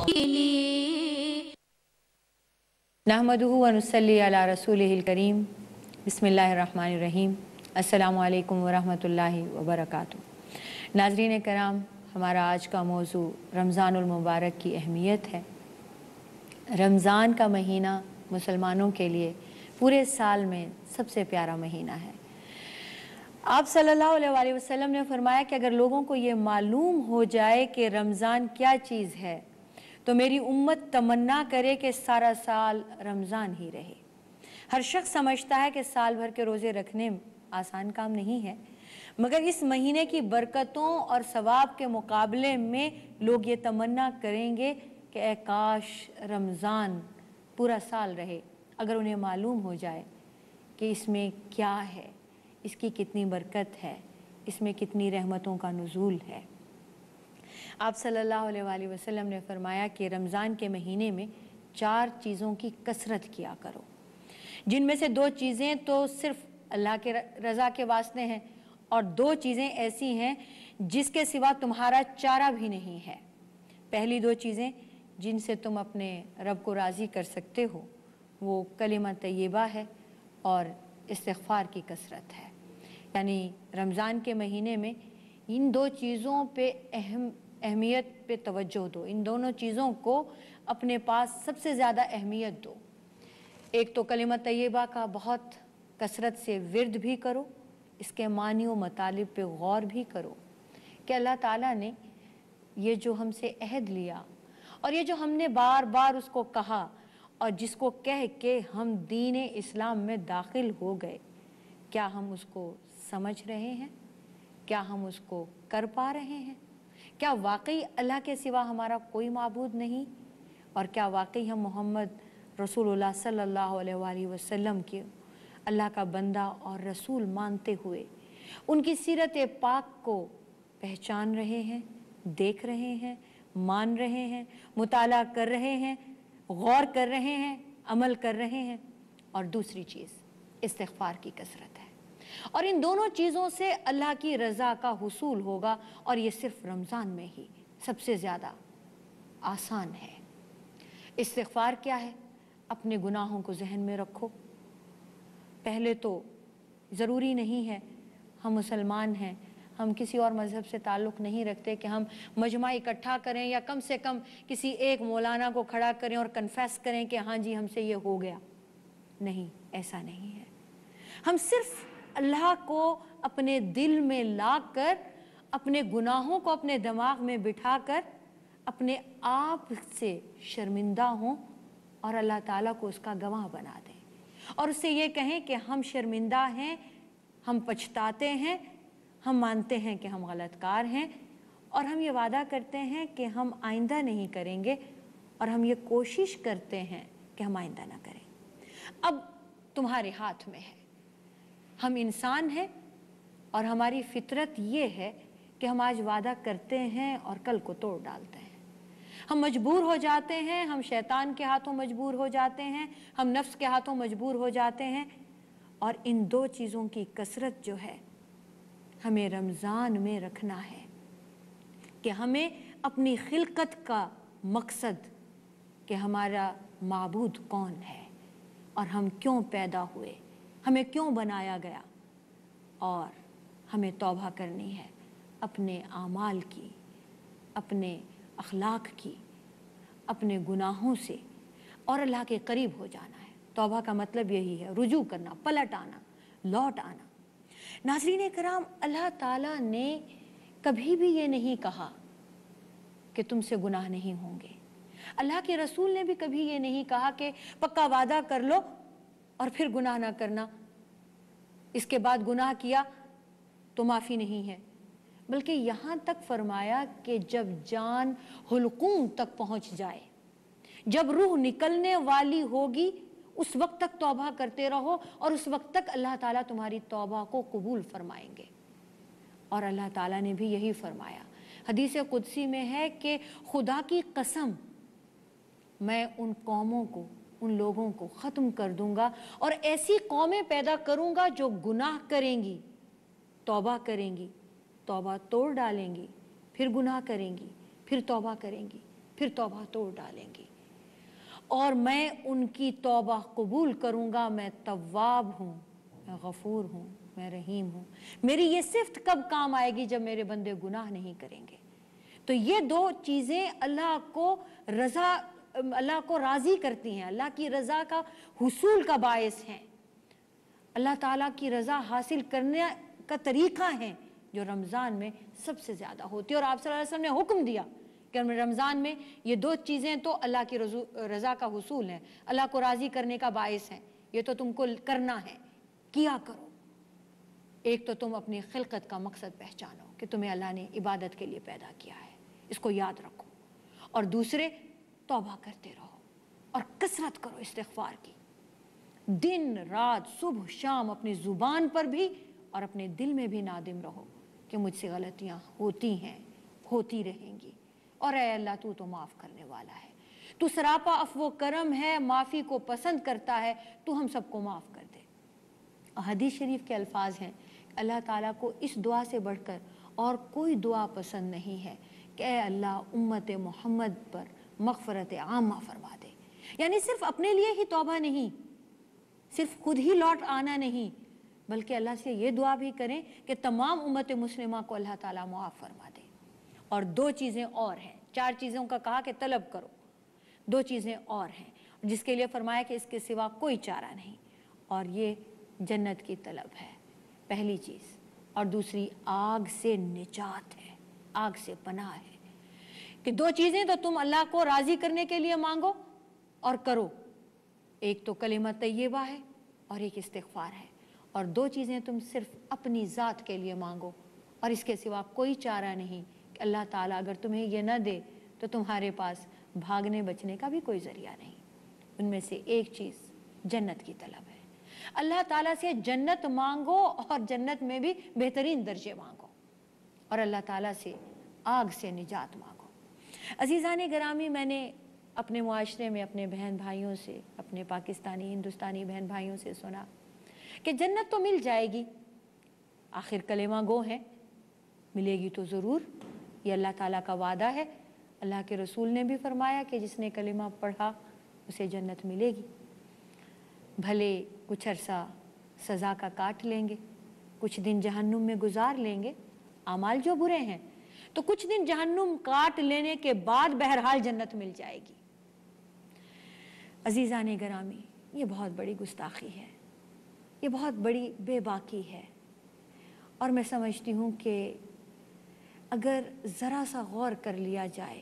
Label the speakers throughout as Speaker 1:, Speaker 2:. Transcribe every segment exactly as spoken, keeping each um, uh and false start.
Speaker 1: नहमदुहु व नुसल्ली अला रसूलिहिल करीम बिस्मिल्लाहिर्रहमानिर्रहीम अस्सलामु अलैकुम व रहमतुल्लाहि व बरकातुहू। नाज़रीन कराम, हमारा आज का मौजू रमज़ानुल मुबारक की अहमियत है। रमज़ान का महीना मुसलमानों के लिए पूरे साल में सबसे प्यारा महीना है। आप सल्लल्लाहु अलैहि वसल्लम ने फरमाया कि अगर लोगों को ये मालूम हो जाए कि रमज़ान क्या चीज़ है तो मेरी उम्मत तमन्ना करे कि सारा साल रमज़ान ही रहे। हर शख्स समझता है कि साल भर के रोज़े रखने आसान काम नहीं है, मगर इस महीने की बरकतों और सवाब के मुकाबले में लोग ये तमन्ना करेंगे कि ए काश रमज़ान पूरा साल रहे, अगर उन्हें मालूम हो जाए कि इसमें क्या है, इसकी कितनी बरकत है, इसमें कितनी रहमतों का नुज़ूल है। आप सल्लल्लाहु अलैहि वसल्लम ने फरमाया कि रमज़ान के महीने में चार चीज़ों की कसरत किया करो, जिनमें से दो चीज़ें तो सिर्फ़ अल्लाह के रज़ा के वास्ते हैं और दो चीज़ें ऐसी हैं जिसके सिवा तुम्हारा चारा भी नहीं है। पहली दो चीज़ें जिनसे तुम अपने रब को राज़ी कर सकते हो वो कलिमा तय्यबा है और इस्तिग़फ़ार की कसरत है। यानी रमज़ान के महीने में इन दो चीज़ों पे अहम अहमियत पे तवज्जो दो, इन दोनों चीज़ों को अपने पास सबसे ज़्यादा अहमियत दो। एक तो कलिमा तय्यबा का बहुत कसरत से विर्द भी करो, इसके मानी व मतालिब पे गौर भी करो कि अल्लाह ताला ने ये जो हमसे अहद लिया और ये जो हमने बार बार उसको कहा और जिसको कह के हम दीन इस्लाम में दाखिल हो गए, क्या हम उसको समझ रहे हैं? क्या हम उसको कर पा रहे हैं? क्या वाकई अल्लाह के सिवा हमारा कोई माबूद नहीं? और क्या वाकई हम मोहम्मद रसूलुल्लाह सल्लल्लाहु अलैहि वसल्लम के अल्लाह का बंदा और रसूल मानते हुए उनकी सीरत पाक को पहचान रहे हैं, देख रहे हैं, मान रहे हैं, मुताला कर रहे हैं, गौर कर रहे हैं, अमल कर रहे हैं? और दूसरी चीज़ इस्तिग़फ़ार की कसरत है। और इन दोनों चीज़ों से अल्लाह की रज़ा का हुसूल होगा और ये सिर्फ रमज़ान में ही सबसे ज़्यादा आसान है। इस्तिग़फ़ार क्या है? अपने गुनाहों को जहन में रखो। पहले तो ज़रूरी नहीं है, हम मुसलमान हैं, हम किसी और मज़हब से ताल्लुक़ नहीं रखते कि हम मजमा इकट्ठा करें या कम से कम किसी एक मौलाना को खड़ा करें और कन्फेस करें कि हाँ जी हमसे ये हो गया। नहीं, ऐसा नहीं है। हम सिर्फ अल्लाह को अपने दिल में ला कर, अपने गुनाहों को अपने दिमाग में बिठा कर अपने आप से शर्मिंदा हों और अल्लाह ताला को उसका गवाह बना दें और उससे ये कहें कि हम शर्मिंदा हैं, हम पछताते हैं, हम मानते हैं कि हम गलतकार हैं और हम ये वादा करते हैं कि हम आइंदा नहीं करेंगे और हम ये कोशिश करते हैं कि हम आइंदा ना करें। अब तुम्हारे हाथ में है। हम इंसान हैं और हमारी फितरत ये है कि हम आज वादा करते हैं और कल को तोड़ डालते हैं। हम मजबूर हो जाते हैं, हम शैतान के हाथों मजबूर हो जाते हैं, हम नफ्स के हाथों मजबूर हो जाते हैं। और इन दो चीज़ों की कसरत जो है हमें रमज़ान में रखना है कि हमें अपनी खिलकत का मकसद कि हमारा माबूद कौन है और हम क्यों पैदा हुए, हमें क्यों बनाया गया, और हमें तौबा करनी है अपने आमाल की, अपने अखलाक की, अपने गुनाहों से और अल्लाह के करीब हो जाना है। तौबा का मतलब यही है, रुजू करना, पलट आना, लौट आना। नाज़रीन कराम, अल्लाह ताला ने कभी भी ये नहीं कहा कि तुमसे गुनाह नहीं होंगे। अल्लाह के रसूल ने भी कभी ये नहीं कहा कि पक्का वादा कर लो और फिर गुनाह ना करना, इसके बाद गुनाह किया तो माफ़ी नहीं है। बल्कि यहाँ तक फरमाया कि जब जान हुलकूम तक पहुँच जाए, जब रूह निकलने वाली होगी, उस वक्त तक तौबा करते रहो और उस वक्त तक अल्लाह ताला तुम्हारी तौबा को कबूल फरमाएंगे। और अल्लाह ताला ने भी यही फरमाया, हदीस कुदसी में है कि खुदा की कसम, मैं उन कौमों को, उन लोगों को ख़त्म कर दूंगा और ऐसी कौमें पैदा करूंगा जो गुनाह करेंगी, तौबा करेंगी, तौबा तोड़ डालेंगी, फिर गुनाह करेंगी, फिर तौबा करेंगी, پھر توبہ توڑ ڈالیں گی، اور میں ان کی توبہ قبول کروں گا، میں تواب ہوں، میں غفور ہوں، میں رحیم ہوں۔ میری یہ صفت کب کام آئے گی؟ جب میرے بندے گناہ نہیں کریں گے۔ تو یہ دو چیزیں اللہ کو رضا اللہ کو راضی کرتی ہیں، اللہ کی رضا کا حصول کا باعث ہیں، اللہ تعالیٰ کی رضا حاصل کرنے کا طریقہ ہے، جو رمضان میں سب سے زیادہ ہوتی ہے۔ اور آپ صلی اللہ علیہ وسلم نے حکم دیا کہ رمضان میں یہ دو چیزیں تو اللہ کی رضا کا حصول ہیں، اللہ کو راضی کرنے کا باعث ہیں، یہ تو تم کو کرنا ہے، کیا کرو۔ ایک تو تم اپنی خلقت کا مقصد پہچانو کہ تمہیں اللہ نے عبادت کے لیے پیدا کیا ہے، اس کو یاد رکھو، اور دوسرے توبہ کرتے رہو اور کثرت کرو استغفار کی، دن رات صبح شام اپنی زبان پر بھی اور اپنے دل میں بھی نادم رہو کہ مجھ سے غلطیاں ہوتی ہیں، ہوتی رہیں گی، اور اے اللہ تو تو معاف کرنے والا ہے، تو سراپا عفو و کرم ہے، معافی کو پسند کرتا ہے، تو ہم سب کو معاف کر دے۔ حدیث شریف کے الفاظ ہیں، اللہ تعالیٰ کو اس دعا سے بڑھ کر اور کوئی دعا پسند نہیں ہے کہ اے اللہ امت محمد پر مغفرت عامہ فرما دے۔ یعنی صرف اپنے لیے ہی توبہ نہیں، صرف خود ہی لوٹ آنا نہیں، بلکہ اللہ سے یہ دعا بھی کریں کہ تمام امت مسلمہ کو اللہ تعالیٰ معاف فرما دے۔ اور دو چیزیں اور ہیں، چار چیزوں کا کہا کہ طلب کرو، دو چیزیں اور ہیں جس کے لیے فرمایا کہ اس کے سوا کوئی چارہ نہیں، اور یہ جنت کی طلب ہے پہلی چیز، اور دوسری آگ سے نجات ہے، آگ سے پناہ ہے، کہ دو چیزیں تو تم اللہ کو راضی کرنے کے لیے مانگو اور کرو، ایک تو کلمہ طیبہ ہے اور ایک استغفار ہے، اور دو چیزیں تم صرف اپنی ذات کے لیے مانگو اور اس کے سوا کوئی چارہ نہیں کہ اللہ تعالیٰ اگر تمہیں یہ نہ دے تو تمہارے پاس بھاگنے بچنے کا بھی کوئی ذریعہ نہیں۔ ان میں سے ایک چیز جنت کی طلب ہے، اللہ تعالیٰ سے جنت مانگو اور جنت میں بھی بہترین درجے مانگو، اور اللہ تعالیٰ سے آگ سے نجات مانگو۔ عزیزان گرامی، میں نے اپنے معاشرے میں اپنے بہن بھائیوں سے، اپنے پاکستانی ہندوستانی بہن بھائیوں سے سنا کہ جنت تو مل جائے گی، آخر کلمہ گو ہے، ملے گی تو ضرور، یہ اللہ تعالیٰ کا وعدہ ہے، اللہ کے رسول نے بھی فرمایا کہ جس نے کلمہ پڑھا اسے جنت ملے گی۔ بھلے کچھ عرصہ سزا کا کاٹ لیں گے، کچھ دن جہنم میں گزار لیں گے، اعمال جو برے ہیں تو کچھ دن جہنم کاٹ لینے کے بعد بہرحال جنت مل جائے گی۔ عزیزان گرامی، یہ بہت بڑی گستاخی ہے، یہ بہت بڑی بے باکی ہے، اور میں سمجھتی ہوں کہ اگر ذرا سا غور کر لیا جائے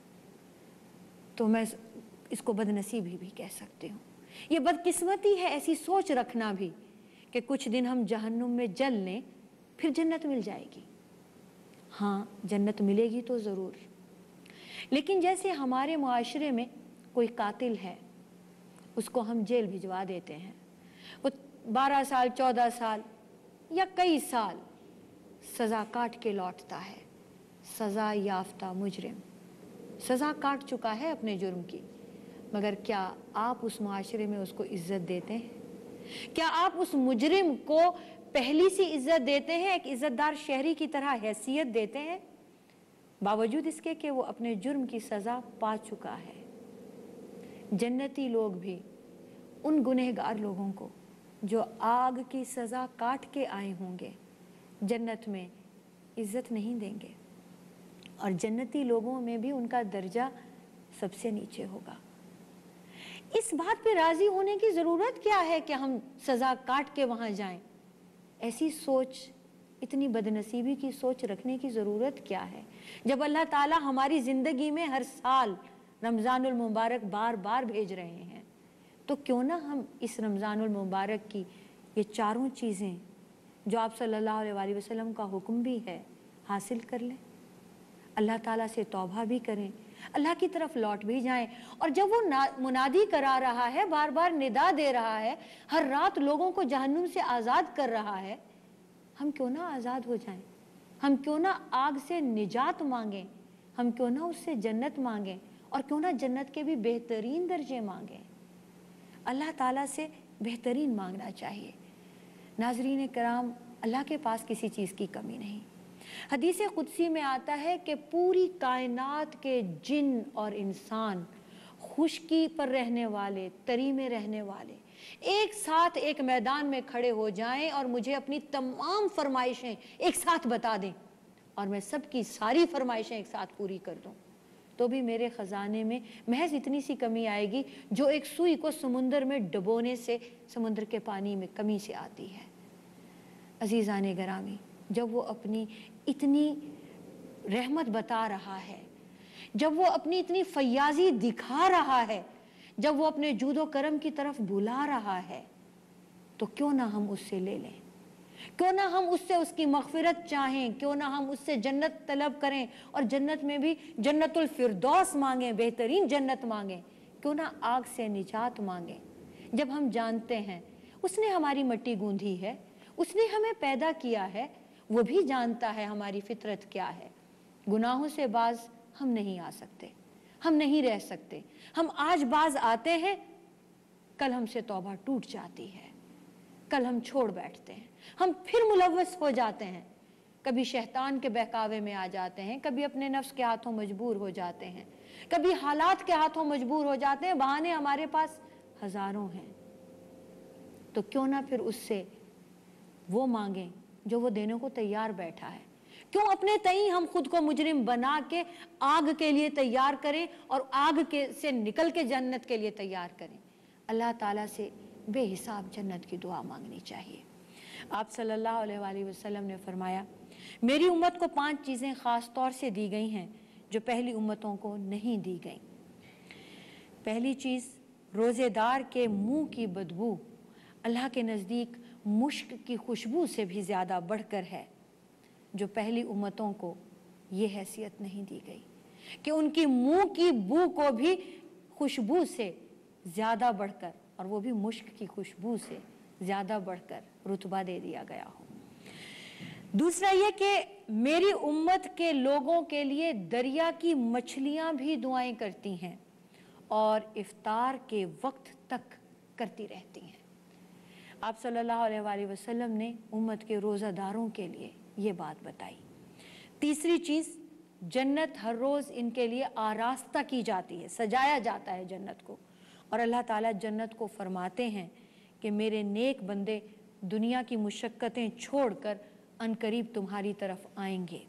Speaker 1: تو میں اس کو بدنصیبی بھی کہہ سکتی ہوں، یہ بدقسمتی ہے ایسی سوچ رکھنا بھی کہ کچھ دن ہم جہنم میں جل لیں پھر جنت مل جائے گی۔ ہاں جنت ملے گی تو ضرور، لیکن جیسے ہمارے معاشرے میں کوئی قاتل ہے، اس کو ہم جیل بھجوا دیتے ہیں، وہ بارہ سال چودہ سال یا کئی سال سزا کاٹ کے لوٹتا ہے، سزا یافتہ مجرم سزا کاٹ چکا ہے اپنے جرم کی، مگر کیا آپ اس معاشرے میں اس کو عزت دیتے ہیں؟ کیا آپ اس مجرم کو پہلی سی عزت دیتے ہیں، ایک عزت دار شہری کی طرح حیثیت دیتے ہیں، باوجود اس کے کہ وہ اپنے جرم کی سزا پا چکا ہے؟ جنتی لوگ بھی ان گنہگار لوگوں کو جو آگ کی سزا کاٹ کے آئے ہوں گے جنت میں عزت نہیں دیں گے، اور جنتی لوگوں میں بھی ان کا درجہ سب سے نیچے ہوگا۔ اس بات پہ راضی ہونے کی ضرورت کیا ہے کہ ہم سزا کاٹ کے وہاں جائیں؟ ایسی سوچ، اتنی بدنصیبی کی سوچ رکھنے کی ضرورت کیا ہے؟ جب اللہ تعالیٰ ہماری زندگی میں ہر سال رمضان المبارک بار بار بھیج رہے ہیں، تو کیوں نہ ہم اس رمضان المبارک کی یہ چاروں چیزیں جو آپ صلی اللہ علیہ وآلہ وسلم کا حکم بھی ہے حاصل کر لیں، اللہ تعالیٰ سے توبہ بھی کریں، اللہ کی طرف لوٹ بھی جائیں، اور جب وہ منادی کرا رہا ہے، بار بار ندا دے رہا ہے، ہر رات لوگوں کو جہنم سے آزاد کر رہا ہے، ہم کیوں نہ آزاد ہو جائیں؟ ہم کیوں نہ آگ سے نجات مانگیں؟ ہم کیوں نہ اس سے جنت مانگیں، اور کیوں نہ جنت کے بھی بہترین درجے مانگیں؟ اللہ تعالیٰ سے بہترین مانگنا چاہیے۔ ناظرین کرام، اللہ کے پاس کسی چیز کی کمی نہیں، حدیث قدسی میں آتا ہے کہ پوری کائنات کے جن اور انسان، خشکی پر رہنے والے، تری میں رہنے والے، ایک ساتھ ایک میدان میں کھڑے ہو جائیں اور مجھے اپنی تمام فرمائشیں ایک ساتھ بتا دیں اور میں سب کی ساری فرمائشیں ایک ساتھ پوری کر دوں، تو بھی میرے خزانے میں محض اتنی سی کمی آئے گی جو ایک سوئی کو سمندر میں ڈبونے سے سمندر کے پانی میں کمی سے آتی ہے۔ عزیزان گرامی، جب وہ اپنی اتنی رحمت بتا رہا ہے، جب وہ اپنی اتنی فیاضی دکھا رہا ہے، جب وہ اپنے جود و کرم کی طرف بلا رہا ہے، تو کیوں نہ ہم اس سے لے لیں، کیوں نہ ہم اس سے اس کی مغفرت چاہیں، کیوں نہ ہم اس سے جنت طلب کریں، اور جنت میں بھی جنت الفردوس مانگیں، بہترین جنت مانگیں، کیوں نہ آگ سے نجات مانگیں۔ جب ہم جانتے ہیں اس نے ہماری مٹی گوندھی ہے، اس نے ہمیں پیدا کیا ہے، وہ بھی جانتا ہے ہماری فطرت کیا ہے۔ گناہوں سے باز ہم نہیں آ سکتے، ہم نہیں رہ سکتے۔ ہم آج باز آتے ہیں، کل ہم سے توبہ ٹوٹ جاتی ہے، کل ہم چھوڑ بیٹھتے ہیں، ہم پھر ملوث ہو جاتے ہیں، کبھی شیطان کے بہکاوے میں آ جاتے ہیں، کبھی اپنے نفس کے ہاتھوں مجبور ہو جاتے ہیں، کبھی حالات کے ہاتھوں مجبور ہو جاتے ہیں۔ بہانے ہمارے پاس ہزاروں ہیں، تو کیوں نہ پھر اس سے وہ مانگیں جو وہ دینے کو تیار بیٹھا ہے۔ کیوں اپنے تئیں ہم خود کو مجرم بنا کے آگ کے لیے تیار کریں اور آگ کے سے نکل کے جنت کے لیے تیار کریں۔ اللہ تعالیٰ سے بے حساب جنت کی دعا مانگنی چاہیے۔ آپ صلی اللہ علیہ وآلہ وسلم نے فرمایا، میری امت کو پانچ چیزیں خاص طور سے دی گئی ہیں جو پہلی امتوں کو نہیں دی گئیں۔ پہلی چیز، روزے دار کے منہ کی بدبو اللہ کے نزدیک مشک کی خوشبو سے بھی زیادہ بڑھ کر ہے، جو پہلی امتوں کو یہ حیثیت نہیں دی گئی کہ ان کی منہ کی بو کو بھی خوشبو سے زیادہ بڑھ کر، اور وہ بھی مشک کی خوشبو سے زیادہ بڑھ کر رتبہ دے دیا گیا ہو۔ دوسرا یہ کہ میری امت کے لوگوں کے لیے دریا کی مچھلیاں بھی دعائیں کرتی ہیں اور افطار کے وقت تک کرتی رہتی ہیں۔ آپ صلی اللہ علیہ وآلہ وسلم نے امت کے روزہ داروں کے لیے یہ بات بتائی۔ تیسری چیز، جنت ہر روز ان کے لیے آراستہ کی جاتی ہے، سجایا جاتا ہے جنت کو، اور اللہ تعالیٰ جنت کو فرماتے ہیں کہ میرے نیک بندے دنیا کی مشقتیں چھوڑ کر عنقریب تمہاری طرف آئیں گے۔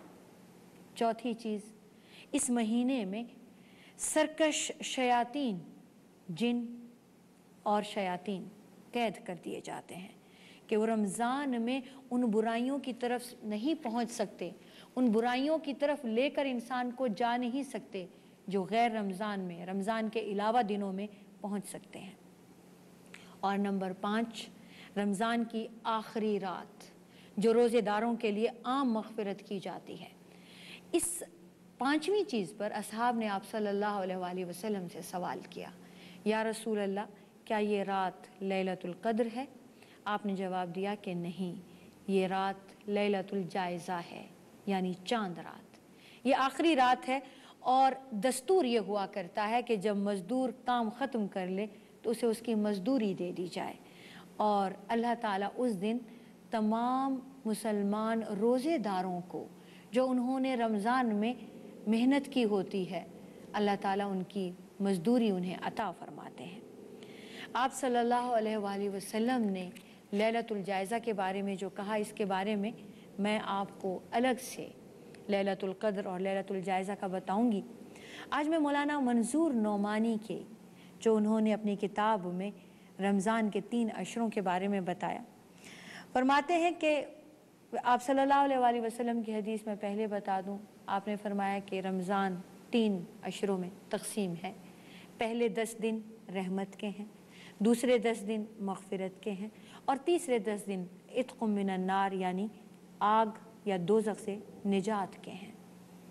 Speaker 1: چوتھی چیز، اس مہینے میں سرکش شیاطین، جن اور شیاطین قید کر دیے جاتے ہیں کہ وہ رمضان میں ان برائیوں کی طرف نہیں پہنچ سکتے، ان برائیوں کی طرف لے کر انسان کو جا نہیں سکتے جو غیر رمضان میں، رمضان کے علاوہ دنوں میں پہنچ سکتے ہیں۔ اور نمبر پانچ، رمضان کی آخری رات جو روزے داروں کے لیے عام مغفرت کی جاتی ہے۔ اس پانچویں چیز پر اصحاب نے آپ صلی اللہ علیہ وآلہ وسلم سے سوال کیا، یا رسول اللہ کیا یہ رات لیلۃ القدر ہے؟ آپ نے جواب دیا کہ نہیں، یہ رات لیلۃ الجائزہ ہے، یعنی چاند رات۔ یہ آخری رات ہے، اور دستور یہ ہوا کرتا ہے کہ جب مزدور کام ختم کر لے تو اسے اس کی مزدوری دے دی جائے، اور اللہ تعالیٰ اس دن تمام مسلمان روزے داروں کو جو انہوں نے رمضان میں محنت کی ہوتی ہے، اللہ تعالیٰ ان کی مزدوری انہیں عطا فرماتے ہیں۔ آپ صلی اللہ علیہ وآلہ وسلم نے لیلۃ الجائزہ کے بارے میں جو کہا، اس کے بارے میں میں آپ کو الگ سے لیلۃ القدر اور لیلۃ الجائزہ کا بتاؤں گی۔ آج میں مولانا منظور نعمانی کے جو انہوں نے اپنی کتاب میں رمضان کے تین عشروں کے بارے میں بتایا، فرماتے ہیں کہ آپ صلی اللہ علیہ وآلہ وسلم کی حدیث میں پہلے بتا دوں، آپ نے فرمایا کہ رمضان تین عشروں میں تقسیم ہے۔ پہلے دس دن رحمت کے ہیں، دوسرے دس دن مغفرت کے ہیں، اور تیسرے دس دن عتق من النار یعنی آگ یا دوزخ سے نجات کے ہیں۔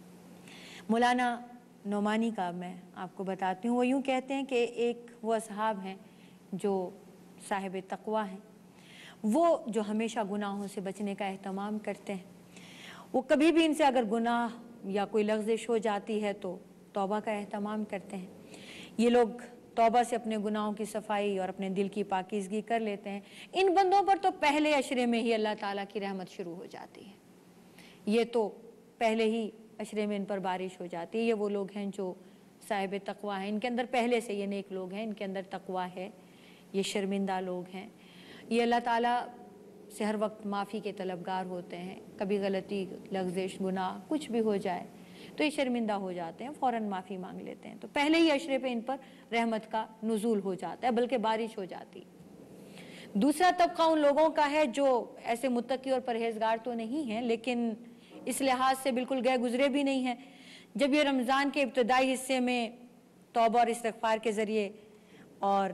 Speaker 1: مولانا نعمانی کا میں آپ کو بتاتی ہوں، وہ یوں کہتے ہیں کہ ایک وہ اصحاب ہیں جو صاحب تقویٰ ہیں، وہ جو ہمیشہ گناہوں سے بچنے کا اہتمام کرتے ہیں، وہ کبھی بھی ان سے اگر گناہ یا کوئی لغزش ہو جاتی ہے تو توبہ کا اہتمام کرتے ہیں۔ یہ لوگ توبہ سے اپنے گناہوں کی صفائی اور اپنے دل کی پاکیزگی کر لیتے ہیں۔ ان بندوں پر تو پہلے عشرے میں ہی اللہ تعالیٰ کی رحمت شروع ہو جاتی ہے۔ یہ تو پہلے ہی عشرے میں ان پر بارش ہو جاتی ہے۔ یہ وہ لوگ ہیں جو صاحب تقویٰ ہیں، ان کے اندر پہلے سے یہ نیک لوگ ہیں، ان کے اندر تقویٰ ہے، یہ شرمندہ لوگ ہیں، یہ اللہ تعالیٰ سے ہر وقت معافی کے طلبگار ہوتے ہیں۔ کبھی غلطی، لغزش، گناہ کچھ بھی ہو جائے تو یہ شرمندہ ہو جاتے ہیں، فوراً معافی مانگ لیتے ہیں، تو پہلے ہی عشرے پہ ان پر رحمت کا نزول ہو جاتا ہے، بلکہ بارش ہو جاتی۔ دوسرا طبقہ ان لوگوں کا ہے جو ایسے متقی اور پرہیزگار تو نہیں ہیں، لیکن اس لحاظ سے بالکل گئے گزرے بھی نہیں ہیں۔ جب یہ رمضان کے ابتدائی حصے میں توبہ اور استغفار کے ذریعے اور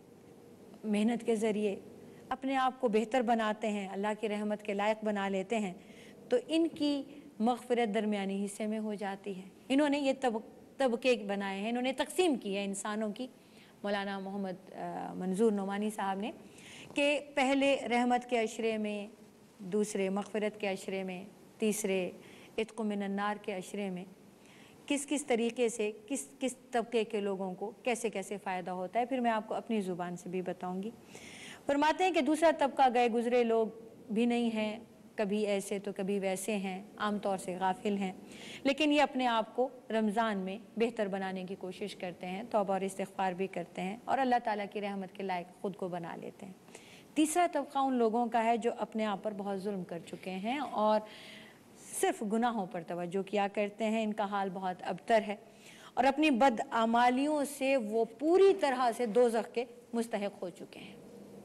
Speaker 1: محنت کے ذریعے اپنے آپ کو بہتر بناتے ہیں، اللہ کی رحمت کے لائق بنا لیتے ہیں، تو ان کی مغفرت درمیانی حصے میں ہو جاتی ہے۔ انہوں نے یہ طبقے بنائے ہیں، انہوں نے تقسیم کی ہے انسانوں کی، مولانا محمد منظور نعمانی صاحب نے، کہ پہلے رحمت کے عشرے میں، دوسرے مغفرت کے عشرے میں، تیسرے عتق من النار کے عشرے میں کس کس طریقے سے کس کس طبقے کے لوگوں کو کیسے کیسے فائدہ ہوتا ہے۔ پھر میں آپ کو اپنی زبان سے بھی بتاؤں گی۔ فرماتے ہیں کہ دوسرا طبقہ گئے گزرے لوگ بھی نہیں ہیں، کبھی ایسے تو کبھی ویسے ہیں، عام طور سے غافل ہیں، لیکن یہ اپنے آپ کو رمضان میں بہتر بنانے کی کوشش کرتے ہیں، توبہ اور استغفار بھی کرتے ہیں اور اللہ تعالیٰ کی رحمت کے لائق خود کو بنا لیتے ہیں۔ تیسرا طبقہ ان لوگوں کا ہے جو اپنے آپ پر بہت ظلم کر چکے ہیں اور صرف گناہوں پر توجہ کیا کرتے ہیں، ان کا حال بہت ابتر ہے اور اپنی بدعمالیوں سے وہ پوری طرح سے دوزخ کے مستحق ہو چکے ہیں۔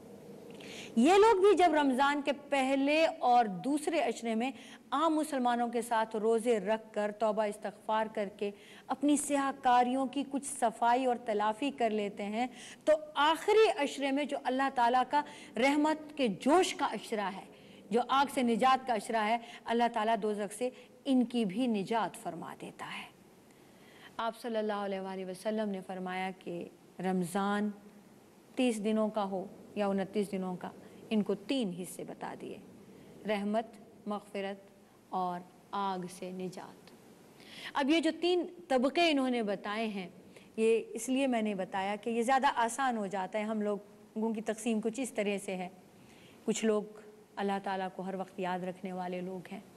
Speaker 1: یہ لوگ بھی جب رمضان کے پہلے اور دوسرے عشرے میں عام مسلمانوں کے ساتھ روزے رکھ کر توبہ استغفار کر کے اپنی سیاہ کاریوں کی کچھ صفائی اور تلافی کر لیتے ہیں، تو آخری عشرے میں جو اللہ تعالیٰ کا رحمت کے جوش کا عشرہ ہے، جو آگ سے نجات کا عشرہ ہے، اللہ تعالیٰ دوزخ سے ان کی بھی نجات فرما دیتا ہے۔ آپ صلی اللہ علیہ وآلہ وسلم نے فرمایا کہ رمضان تیس دنوں کا ہو یا انتیس دنوں کا، ان کو تین حصے بتا دیے: رحمت، مغفرت اور آگ سے نجات۔ اب یہ جو تین طبقے انہوں نے بتائے ہیں، یہ اس لیے میں نے بتایا کہ یہ زیادہ آسان ہو جاتا ہے۔ ہم لوگوں کی تقسیم کچھ اس طرح سے ہے، کچھ لوگ اللہ تعالیٰ کو ہر وقت یاد رکھنے والے لوگ ہیں،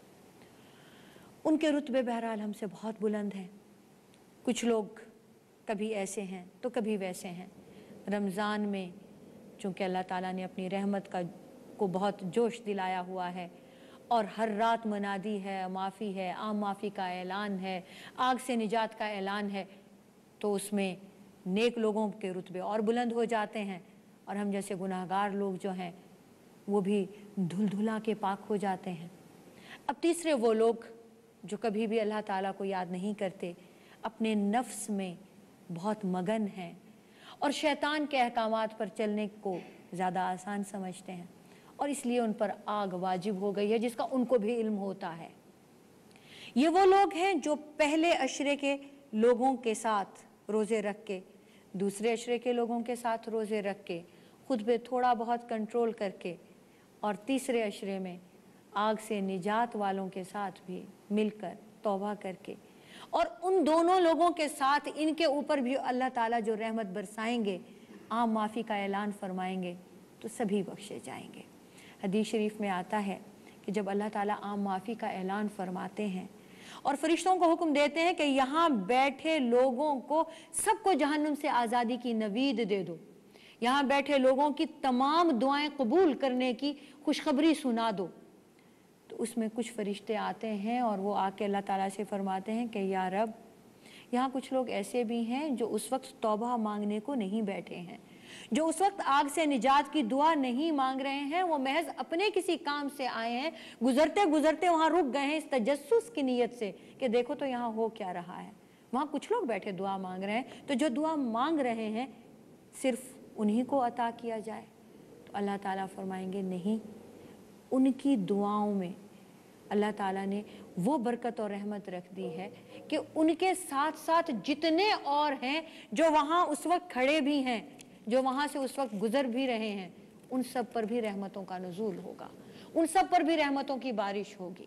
Speaker 1: ان کے رتبے بہرحال ہم سے بہت بلند ہیں۔ کچھ لوگ کبھی ایسے ہیں تو کبھی ویسے ہیں۔ رمضان میں چونکہ اللہ تعالیٰ نے اپنی رحمت کا کو بہت جوش دلایا ہوا ہے اور ہر رات منادی ہے، معافی ہے، عام معافی کا اعلان ہے، آگ سے نجات کا اعلان ہے، تو اس میں نیک لوگوں کے رتبے اور بلند ہو جاتے ہیں اور ہم جیسے گناہگار لوگ جو ہیں وہ بھی دھل دھلا کے پاک ہو جاتے ہیں۔ اب تیسرے وہ لوگ جو کبھی بھی اللہ تعالیٰ کو یاد نہیں کرتے، اپنے نفس میں بہت مگن ہیں اور شیطان کے احکامات پر چلنے کو زیادہ آسان سمجھتے ہیں، اور اس لیے ان پر آگ واجب ہو گئی ہے، جس کا ان کو بھی علم ہوتا ہے۔ یہ وہ لوگ ہیں جو پہلے عشرے کے لوگوں کے ساتھ روزے رکھ کے، دوسرے عشرے کے لوگوں کے ساتھ روزے رکھ کے، خود پہ تھوڑا بہت کنٹرول کر کے، اور تیسرے عشرے میں آگ سے نجات والوں کے ساتھ بھی مل کر توبہ کر کے، اور ان دونوں لوگوں کے ساتھ ان کے اوپر بھی اللہ تعالیٰ جو رحمت برسائیں گے، عام معافی کا اعلان فرمائیں گے، تو سبھی بخشے جائیں گے۔ حدیث شریف میں آتا ہے کہ جب اللہ تعالیٰ عام معافی کا اعلان فرماتے ہیں اور فرشتوں کو حکم دیتے ہیں کہ یہاں بیٹھے لوگوں کو سب کو جہنم سے آزادی کی نوید دے دو، یہاں بیٹھے لوگوں کی تمام دعائیں قبول کرنے کی خوشخبری سنا دو، تو اس میں کچھ فرشتے آتے ہیں اور وہ آ کے اللہ تعالیٰ سے فرماتے ہیں کہ یا رب، یہاں کچھ لوگ ایسے بھی ہیں جو اس وقت توبہ مانگنے کو نہیں بیٹھے ہیں، جو اس وقت آگ سے نجات کی دعا نہیں مانگ رہے ہیں، وہ محض اپنے کسی کام سے آئے ہیں، گزرتے گزرتے وہاں رک گئے ہیں اس تجسس کی نیت سے کہ دیکھو تو یہاں ہو کیا رہا ہے۔ وہاں کچھ لوگ بیٹھے دعا مانگ رہے ہیں، تو جو دعا مانگ رہے ہیں صرف انہی کو عطا کیا جائے؟ تو اللہ تعالیٰ فرمائیں گے نہیں، ان کی دعاؤں میں اللہ تعالیٰ نے وہ برکت اور رحمت رکھ دی ہے کہ ان کے ساتھ ساتھ جتنے اور ہیں جو وہاں اس وقت کھڑے بھی ہیں، جو وہاں سے اس وقت گزر بھی رہے ہیں، ان سب پر بھی رحمتوں کا نزول ہوگا، ان سب پر بھی رحمتوں کی بارش ہوگی۔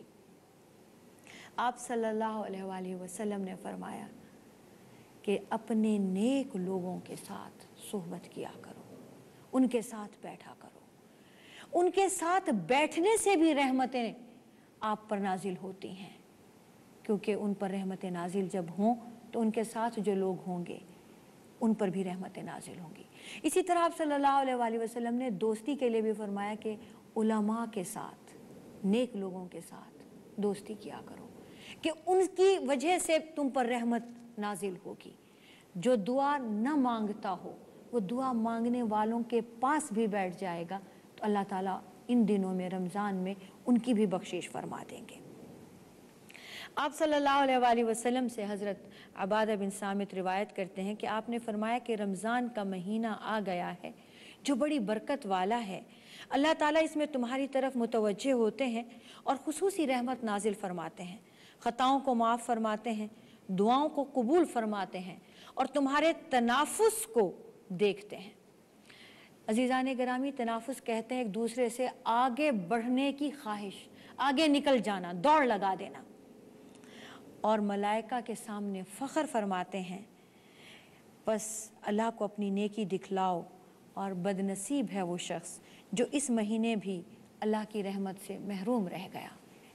Speaker 1: آپ صلی اللہ علیہ وآلہ وسلم نے فرمایا کہ اپنے نیک لوگوں کے ساتھ صحبت کیا کرو، ان کے ساتھ بیٹھا کرو، ان کے ساتھ بیٹھنے سے بھی رحمتیں آپ پر نازل ہوتی ہیں، کیونکہ ان پر رحمت نازل جب ہوں تو ان کے ساتھ جو لوگ ہوں گے ان پر بھی رحمت نازل ہوں گی۔ اسی طرح آپ صلی اللہ علیہ وآلہ وسلم نے دوستی کے لیے بھی فرمایا کہ علماء کے ساتھ، نیک لوگوں کے ساتھ دوستی کیا کرو کہ ان کی وجہ سے تم پر رحمت نازل ہوگی۔ جو دعا نہ مانگتا ہو وہ دعا مانگنے والوں کے پاس بھی بیٹھ جائے گا تو اللہ تعالیٰ ان دنوں میں رمضان میں ان کی بھی بخشش فرما دیں گے۔ آپ صلی اللہ علیہ وآلہ وسلم سے حضرت عبادہ بن صامت روایت کرتے ہیں کہ آپ نے فرمایا کہ رمضان کا مہینہ آ گیا ہے جو بڑی برکت والا ہے، اللہ تعالیٰ اس میں تمہاری طرف متوجہ ہوتے ہیں اور خصوصی رحمت نازل فرماتے ہیں، خطاؤں کو معاف فرماتے ہیں، دعاؤں کو قبول فرماتے ہیں اور تمہارے تنافس کو دیکھتے ہیں۔ عزیزان گرامی، تنافس کہتے ہیں ایک دوسرے سے آگے بڑھنے کی خواہش، آگے نکل جانا، دوڑ لگا دینا، اور ملائکہ کے سامنے فخر فرماتے ہیں بس اللہ کو اپنی نیکی دکھلاؤ، اور بد نصیب ہے وہ شخص جو اس مہینے بھی اللہ کی رحمت سے محروم رہ گیا۔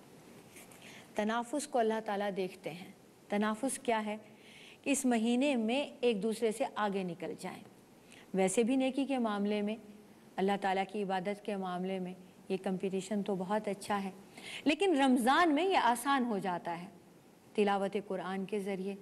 Speaker 1: تنافس کو اللہ تعالیٰ دیکھتے ہیں۔ تنافس کیا ہے؟ کہ اس مہینے میں ایک دوسرے سے آگے نکل جائیں۔ ویسے بھی نیکی کے معاملے میں، اللہ تعالیٰ کی عبادت کے معاملے میں یہ کمپٹیشن تو بہت اچھا ہے، لیکن رمضان میں یہ آسان ہو جاتا ہے، تلاوت قرآن کے ذریعے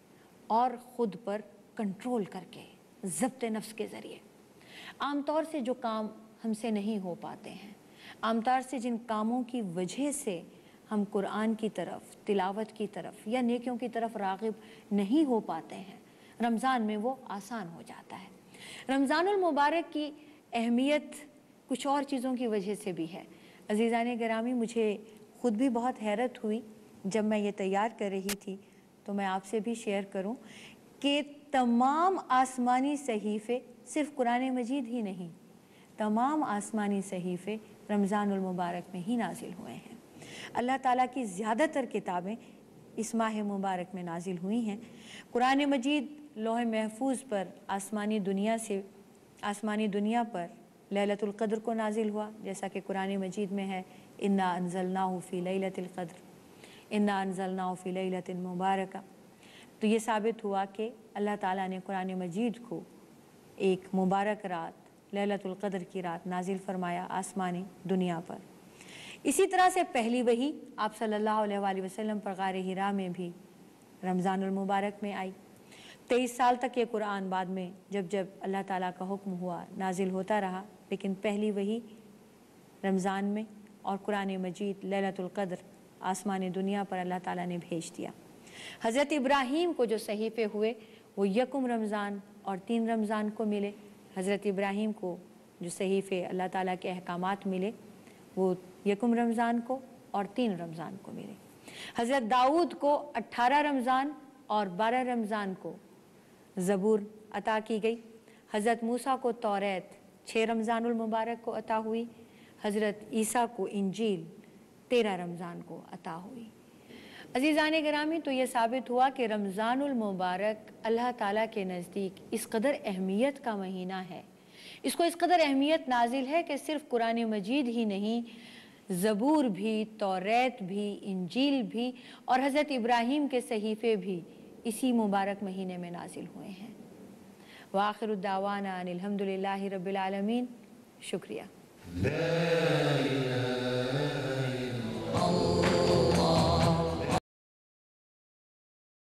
Speaker 1: اور خود پر کنٹرول کر کے، ضبط نفس کے ذریعے۔ عام طور سے جو کام ہم سے نہیں ہو پاتے ہیں، عام طور سے جن کاموں کی وجہ سے ہم قرآن کی طرف، تلاوت کی طرف یا نیکیوں کی طرف راغب نہیں ہو پاتے ہیں، رمضان میں وہ آسان ہو جاتا ہے۔ رمضان المبارک کی اہمیت کچھ اور چیزوں کی وجہ سے بھی ہے۔ عزیزان گرامی، مجھے خود بھی بہت حیرت ہوئی جب میں یہ تیار کر رہی تھی، تو میں آپ سے بھی شیئر کروں کہ تمام آسمانی صحیفے، صرف قرآن مجید ہی نہیں، تمام آسمانی صحیفے رمضان المبارک میں ہی نازل ہوئے ہیں۔ اللہ تعالیٰ کی زیادہ تر کتابیں اس ماہ مبارک میں نازل ہوئی ہیں۔ قرآن مجید لوح محفوظ پر آسمانی دنیا سے آسمانی دنیا پر لیلۃ القدر کو نازل ہوا، جیسا کہ قرآن مجید میں ہے انا انزلناہ فی لیلۃ القدر، انا انزلناہ فی لیلۃ مبارکہ۔ تو یہ ثابت ہوا کہ اللہ تعالیٰ نے قرآن مجید کو ایک مبارک رات، لیلۃ القدر کی رات نازل فرمایا آسمانی دنیا پر۔ اسی طرح سے پہلی وحی آپ صلی اللہ علیہ وآلہ وسلم پر غار حرا میں بھی رمضان المبارک میں آئی۔ تیئیس سال تک یہ قرآن بعد میں جب جب اللہ تعالیٰ کا حکم ہوا نازل ہوتا رہا، لیکن پہلی وحی رمضان میں اور قرآن مجید لیلۃ القدر آسمان دنیا پر اللہ تعالیٰ نے بھیج دیا۔ حضرت ابراہیم کو جو صحیفے ہوئے وہ یکم رمضان اور تین رمضان کو ملے۔ حضرت ابراہیم کو جو صحیفے اللہ تعالیٰ کے احکامات ملے وہ یکم رمضان کو اور تین رمضان کو ملے۔ حضرت داؤد کو اٹھارہ رمضان اور بارہ رمضان کو زبور عطا کی گئی۔ حضرت موسیٰ کو توریت چھ رمضان المبارک کو عطا ہوئی۔ حضرت عیسیٰ کو انجیل تیرہ رمضان کو عطا ہوئی۔ عزیزان گرامی، تو یہ ثابت ہوا کہ رمضان المبارک اللہ تعالیٰ کے نزدیک اس قدر اہمیت کا مہینہ ہے، اس کو اس قدر اہمیت نازل ہے کہ صرف قرآن مجید ہی نہیں، زبور بھی، توریت بھی، انجیل بھی اور حضرت ابراہیم کے صحیفے بھی اسی مبارک مہینے میں نازل ہوئے ہیں۔ وآخر الدعوانا ان الحمدللہ رب العالمین۔ شکریہ۔ لا الہ